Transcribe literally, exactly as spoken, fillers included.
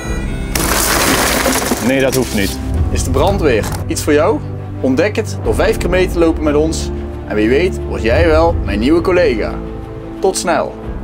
Nee, dat hoeft niet. Is de brandweer iets voor jou? Ontdek het door vijf keer mee te lopen met ons. En wie weet word jij wel mijn nieuwe collega. Tot snel!